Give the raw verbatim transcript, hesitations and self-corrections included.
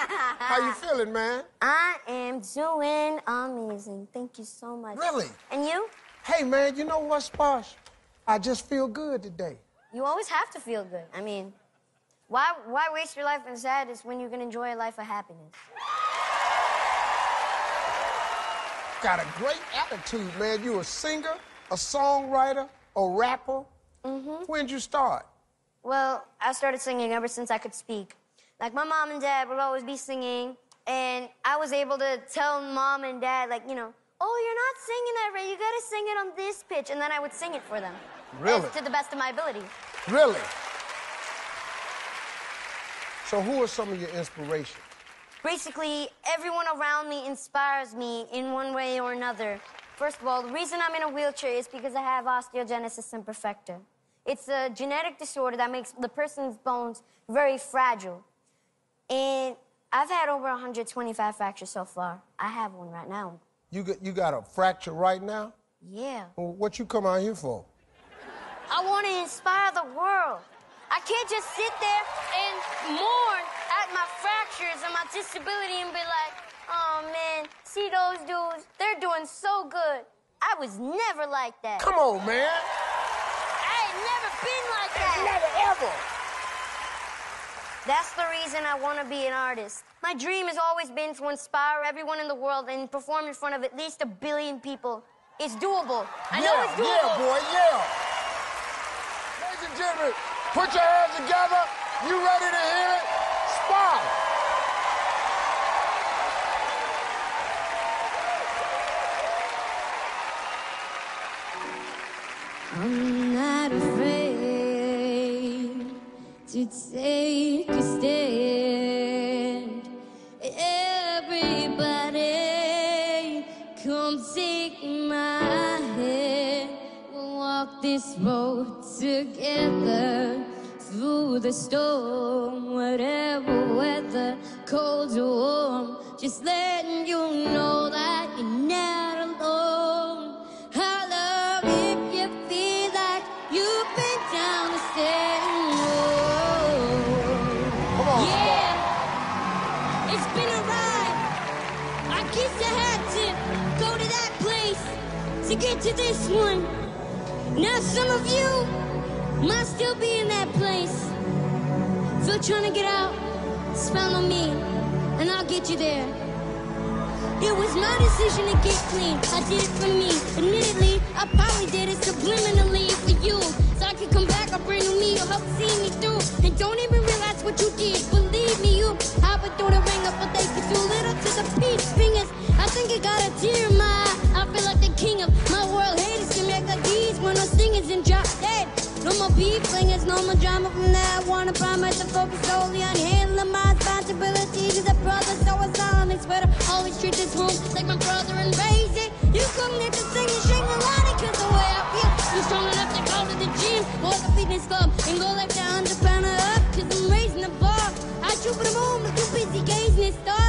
How you feeling, man? I am doing amazing. Thank you so much. Really? And you? Hey, man, you know what, Sposh? I just feel good today. You always have to feel good. I mean, why, why waste your life in sadness when you can enjoy a life of happiness? Got a great attitude, man. You a singer, a songwriter, a rapper. Mm-hmm. When'd you start? Well, I started singing ever since I could speak. Like, my mom and dad would always be singing, and I was able to tell mom and dad, like, you know, oh, you're not singing that right. You gotta sing it on this pitch. And then I would sing it for them. Really? As to the best of my ability. Really? So who are some of your inspirations? Basically, everyone around me inspires me in one way or another. First of all, the reason I'm in a wheelchair is because I have osteogenesis imperfecta. It's a genetic disorder that makes the person's bones very fragile. And I've had over one hundred twenty-five fractures so far. I have one right now. You got, you got a fracture right now? Yeah. Well, what you come out here for? I want to inspire the world. I can't just sit there and mourn at my fractures and my disability and be like, oh, man, see those dudes? They're doing so good. I was never like that. Come on, man. I ain't never been like that. Never, ever. That's the reason I want to be an artist. My dream has always been to inspire everyone in the world and perform in front of at least a billion people. It's doable. I yeah, know it's doable. Yeah, boy, yeah. Ladies and gentlemen, put your hands together. You ready to hear it? Spot. I'm not afraid to take a stand. Everybody, come take my hand. We'll walk this road together through the storm, whatever weather, cold or warm. Just letting you know that you're not alone. I love if you feel like you've been down the same road. Come on, yeah, it's been a ride. I guess I had to go to that place to get to this one. Now some of you might still be in that place. So trying to get out, just follow me, and I'll get you there. It was my decision to get clean. I did it for me. Admittedly, I probably did it subliminally for you. So I could come back, a brand new me, you'll help see me through. And don't even realize what you did. Believe me, you hop it through the ringer, but they get too little to the peach fingers. I think it got a tear in my eye. I feel like the king of my world. Haters can make like these when no singers and drop dead. No more beef flingers, no more drama from that. I wanna promise to focus solely on handling my responsibilities as a brother, so I solemnly swear to always treat this room like my brother and raise it. You come near to sing and shake the line, cause the way I feel, I'm strong enough to go to the gym or the fitness club and go like that hundred pounder up, cause I'm raising the bar. I shoot for the moon, but too busy gazing at stars.